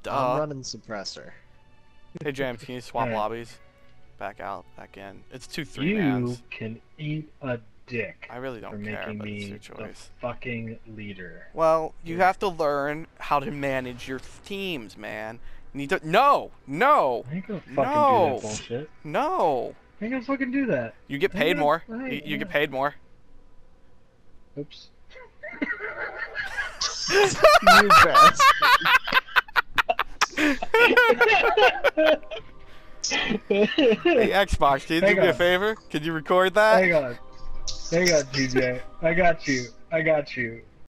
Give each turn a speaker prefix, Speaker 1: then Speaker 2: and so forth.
Speaker 1: Duh.
Speaker 2: I'm running suppressor.
Speaker 1: Hey James, can you swap
Speaker 3: Alright.
Speaker 1: lobbies? Back out, back in. It's 2 3
Speaker 3: You
Speaker 1: mans.
Speaker 3: can eat a dick
Speaker 1: I really
Speaker 3: for
Speaker 1: don't care,
Speaker 3: making
Speaker 1: but it's
Speaker 3: me
Speaker 1: your
Speaker 3: the
Speaker 1: choice.
Speaker 3: fucking leader.
Speaker 1: Well, you have to learn how to manage your teams, man. You need to. No! No!
Speaker 3: I ain't gonna fucking
Speaker 1: No!
Speaker 3: do that bullshit.
Speaker 1: No!
Speaker 3: I ain't gonna fucking do that.
Speaker 1: You get
Speaker 3: I
Speaker 1: paid
Speaker 3: ain't gonna-
Speaker 1: more.
Speaker 3: I ain't-
Speaker 1: You get paid more.
Speaker 3: Oops.
Speaker 2: You bastard.
Speaker 1: Hey, Xbox, can you do
Speaker 3: Hang
Speaker 1: me a
Speaker 3: on.
Speaker 1: favor? Can you record that?
Speaker 3: Hang on. Hang on, TJ. I got you. I got you.